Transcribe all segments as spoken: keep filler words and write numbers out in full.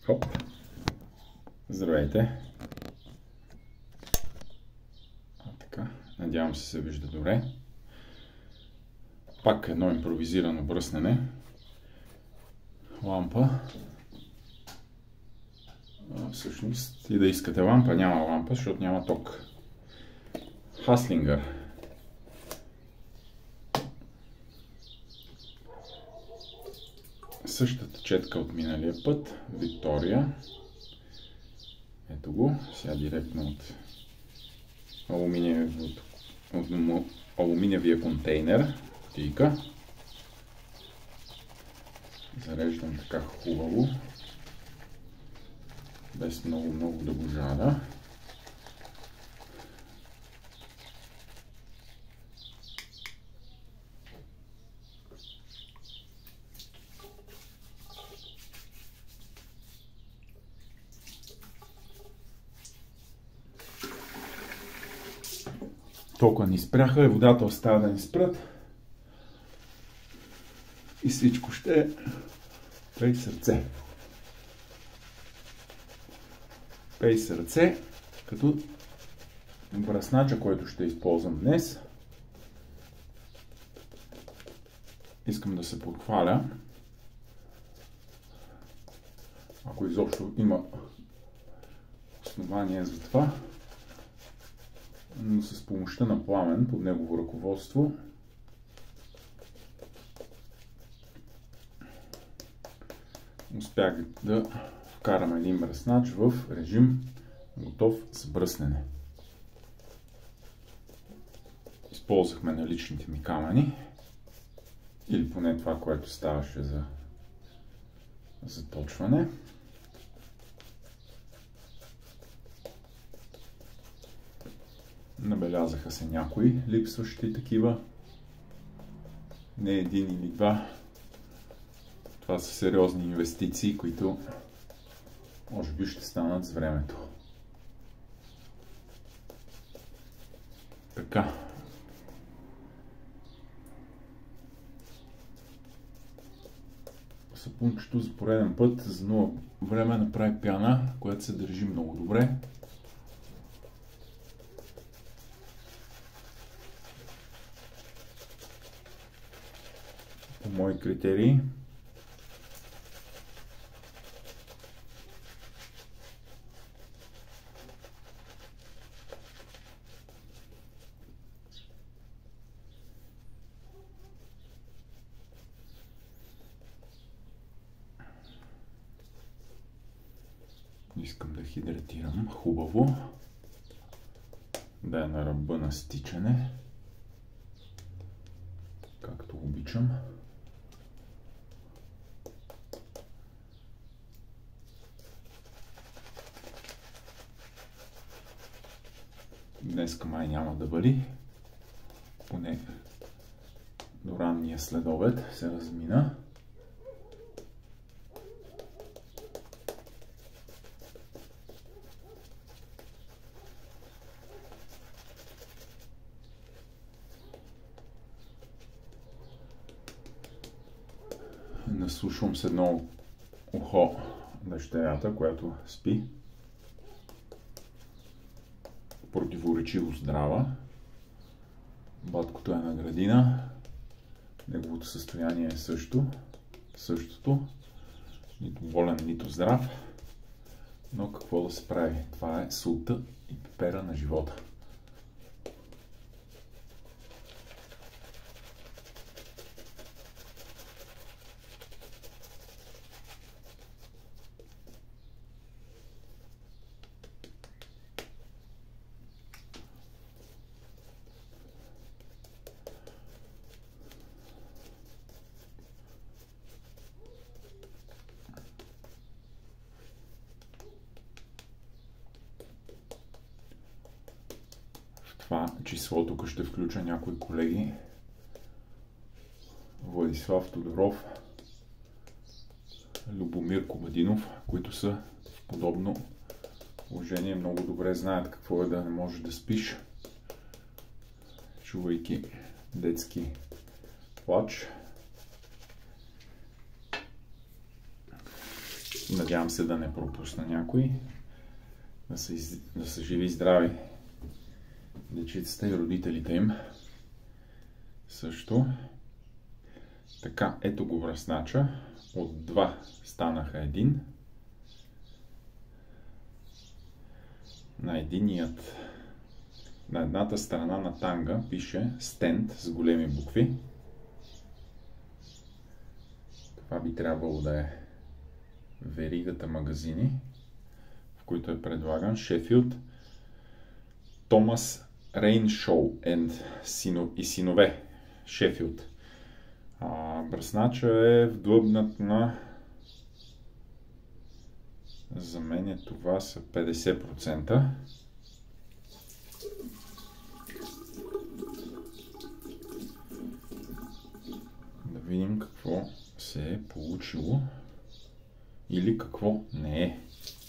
Хоп! Здравейте! А, така. Надявам се се вижда добре. Пак едно импровизирано бръснене. Лампа. А, всъщност и да искате лампа, няма лампа, защото няма ток. Хаслингър. Същата четка от миналия път. Виктория. Ето го. Сега директно от алуминиевия, от алуминиевия контейнер. Кутийка. Зареждам така хубаво. Без много-много да го жада. Толкова ни спряха и водата остава да ни спрат. И всичко ще е пей сърце. Пей сърце, като бръснача, който ще използвам днес. Искам да се подхваля. Ако изобщо има основание за това. Но с помощта на Пламен, под негово ръководство, успях да вкарам един бръснач в режим готов за бръснене. Използвахме наличните ми камъни, или поне това, което ставаше за заточване. Набелязаха се някои липсващи такива. Не един или два. Това са сериозни инвестиции, които може би ще станат с времето. Така. Сапунчето за пореден път за нула време направи пяна, която се държи много добре. По мои критерии. Искам да хидратирам хубаво. Да е на ръба на стичане. Както обичам. Днеска май няма да бъде. Поне до ранния следобед се размина. Наслушвам с едно ухо дъщерята, която спи. Противоречиво здрава. Баткото е на градина. Неговото състояние е също. Същото. Нито болен, нито здрав. Но какво да се прави? Това е солта и пепера на живота. Това число тук ще включа някои колеги. Владислав Тодоров, Любомир Кобадинов, които са в подобно положение, много добре знаят какво е да не можеш да спиш, чувайки детски плач. Надявам се да не пропусна някой. Да са, из... да са живи и здрави дечицата и родителите им. Също. Така, ето го бръснача. От два станаха един. На единият, на едната страна на танга пише стенд с големи букви. Това би трябвало да е веригата магазини, в които е предлаган Шефилд, Томас Рейншоу и синове. Шефилд. А, бръснача е вдлъбнат на... За мен е, това са петдесет процента. Да видим какво се е получило или какво не е.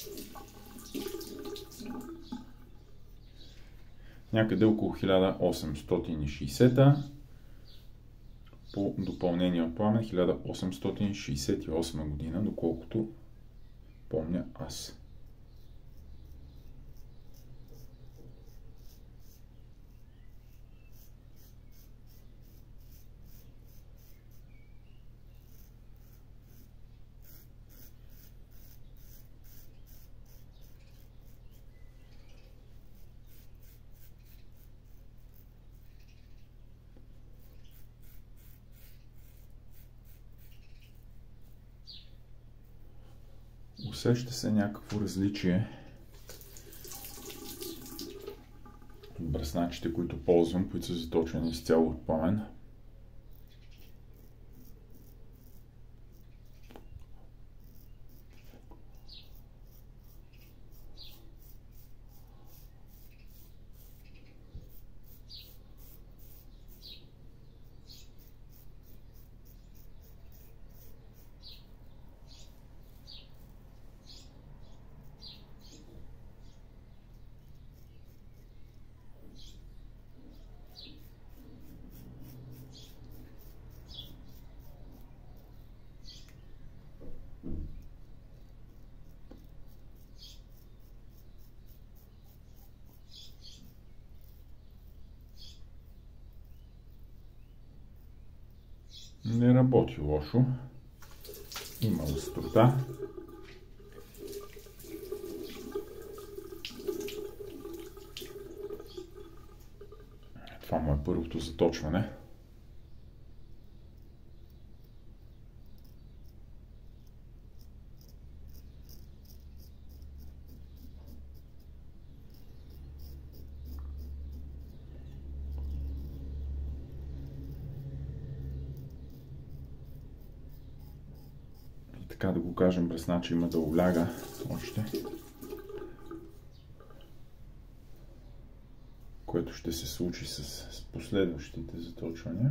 Някъде около хиляда осемстотин и шейсет, по допълнение от Пламен хиляда осемстотин шейсет и осма година, доколкото помня аз. Усеща се някакво различие от бръсначите, които ползвам, които са заточени изцяло от Пламен. Не работи лошо. Има острота. Това му е първото заточване. Така да го кажем, бръснача има да оляга още, което ще се случи с, с последващите заточвания.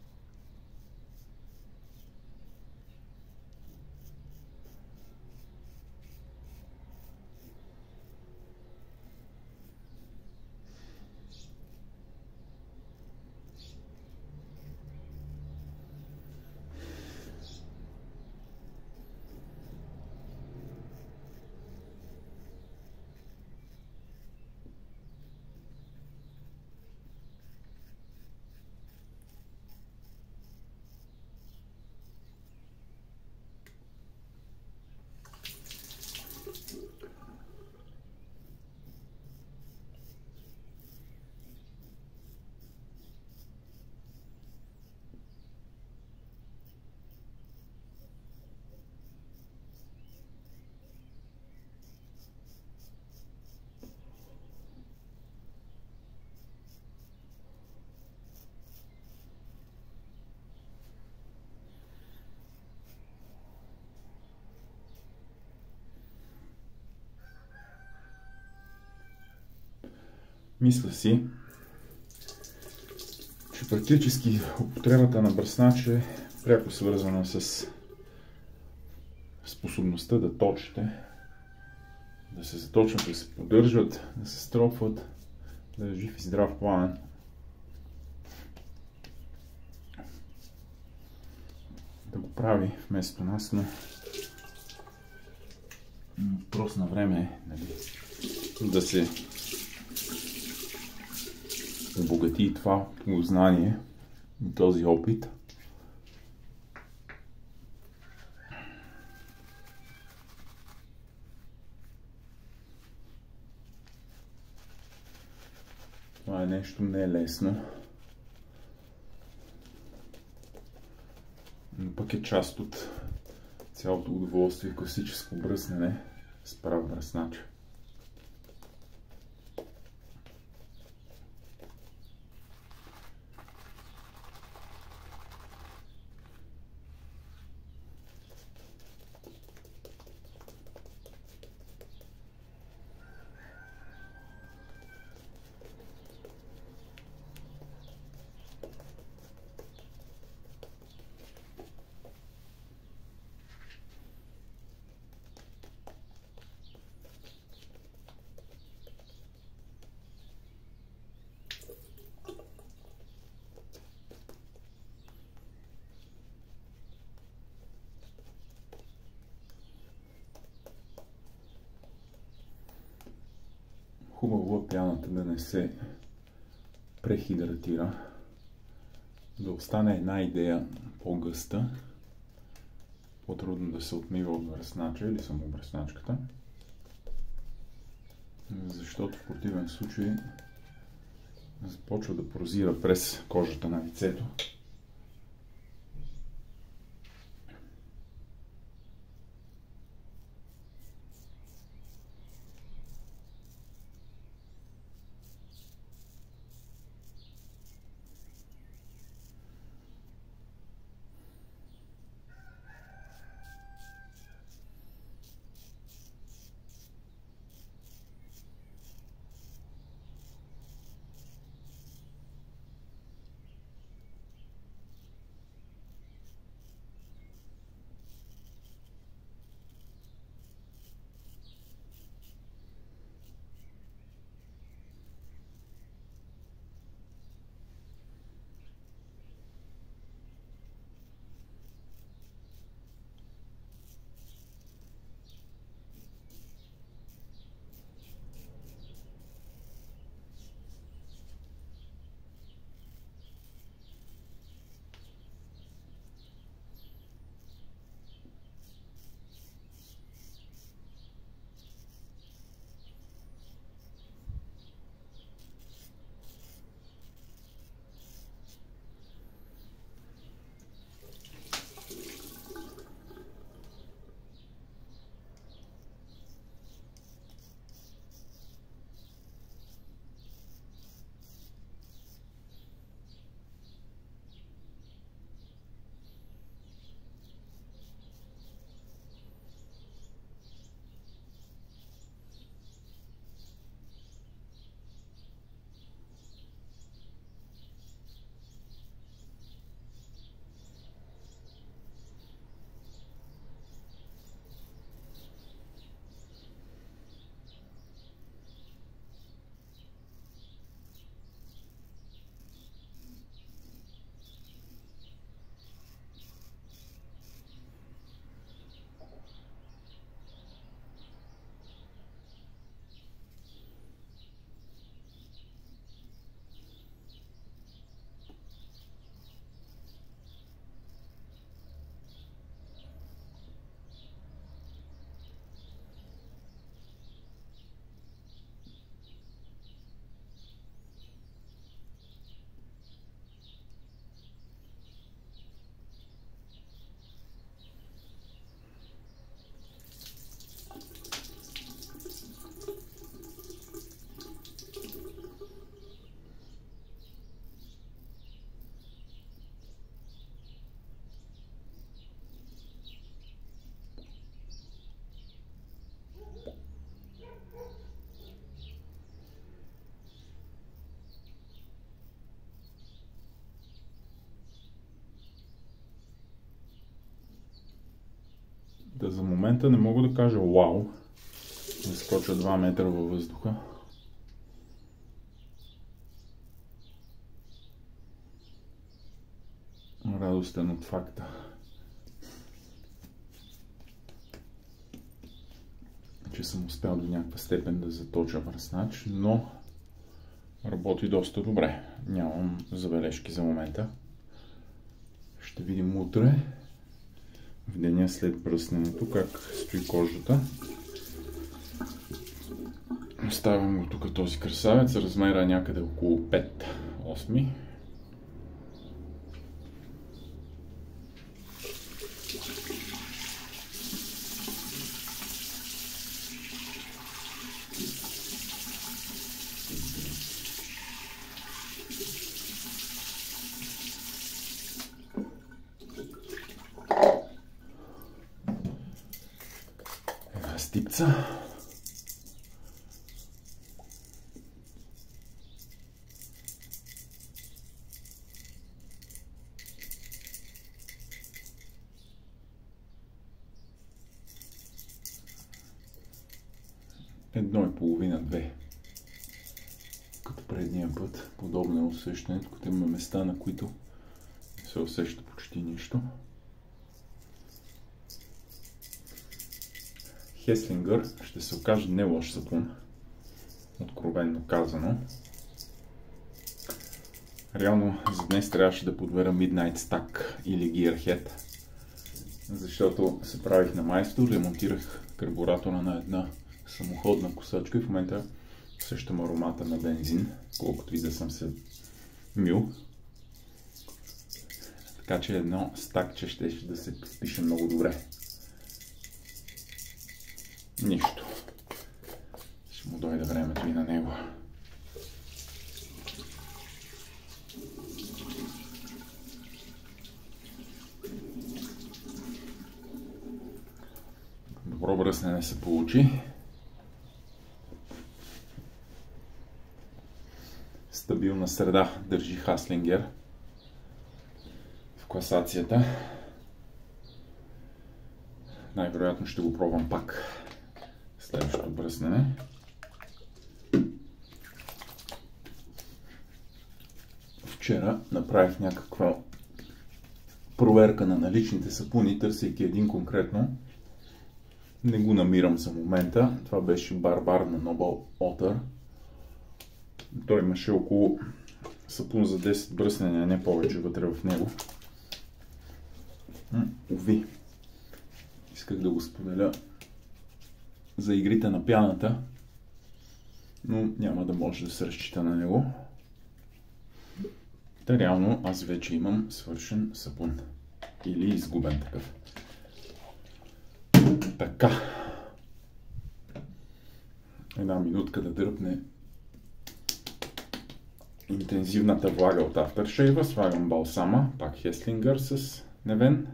Мисля си, че практически употребата на бръснач е пряко свързана с способността да точите, да се заточват, да се поддържат, да се стропват, да е жив и здрав Пламен. Да го прави вместо нас, но въпрос на време е, нали, да се обогати това познание и този опит. Това е нещо не е лесно, но пък е част от цялото удоволствие, класическо бръснене с прав бръснач. Хубаво е пяната да не се прехидратира, да остане една идея по-гъста, по-трудно да се отмива от бръснача или самобръсначката, защото в противен случай започва да прозира през кожата на лицето. Да, за момента не мога да кажа вау, да скоча два метра във въздуха. Радостен от факта, че че съм успял до някаква степен да заточа бръснач, но работи доста добре. Нямам забележки за момента. Ще видим утре, в деня след бръсненето, как стои кожата. Оставям го тук този красавец, размера е някъде около пет осми. Една стипца. Едно и половина, две. Като предния път, подобно е усещането, като има места, на които не се усеща почти нищо. Хеслингър ще се окаже не лош сапун, откровенно казано. Реално за днес трябваше да подбера Midnight Stack или Gearhead, защото се правих на майстор, ремонтирах карбуратора на една самоходна косачка и в момента усещам аромата на бензин, колкото и да съм се мил. Така че едно стакче ще да се впише много добре. Нищо. Ще му дойде времето и на него. Добро бръснене се получи. Стабилна среда държи Хаслингер в класацията. Най-вероятно ще го пробвам пак следващото бръснене. Вчера направих някаква проверка на наличните сапуни, търсейки един конкретно. Не го намирам за момента. Това беше Барбар на Noble Otter. Той имаше около сапун за десет бръснения, не повече вътре в него. Уви. Исках да го споделя за игрите на пяната, но няма да може да се разчита на него. Та реално аз вече имам свършен сапун. Или изгубен такъв. Така. Една минутка да дръпне интензивната влага от Aftershave. Слагам балсама, пак Хеслингър с Невен,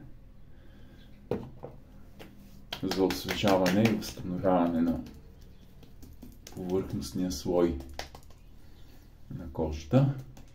за освежаване и възстановяване на повърхностния слой на кожата.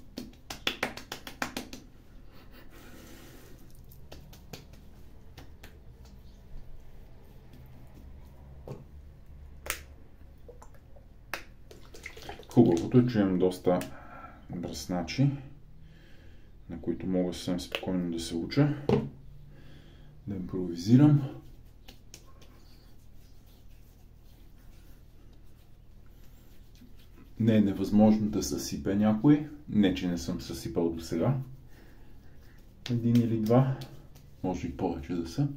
Хубавото е, че имам доста бръсначи, на които мога съвсем спокойно да се уча, да импровизирам. Не е невъзможно да съсипе някой, не че не съм съсипал до сега. Един или два, може и повече да са.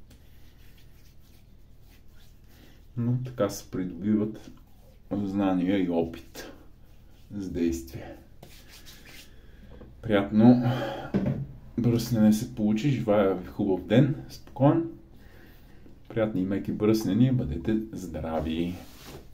Но така се придобиват знания и опит с действие. Приятно бръснене се получи, желая ви хубав ден, спокоен, приятни и меки бръснения, бъдете здрави!